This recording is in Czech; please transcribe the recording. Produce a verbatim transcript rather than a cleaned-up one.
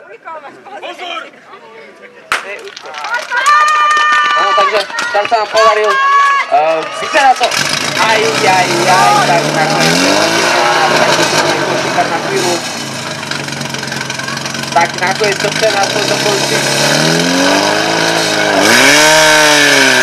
Pozor! No, takže tam sa nám podaril uh, vyzerá to aj, aj, aj, tak nakoniec na chvíľu. Tak nakoniec to chce nás to dokončiť.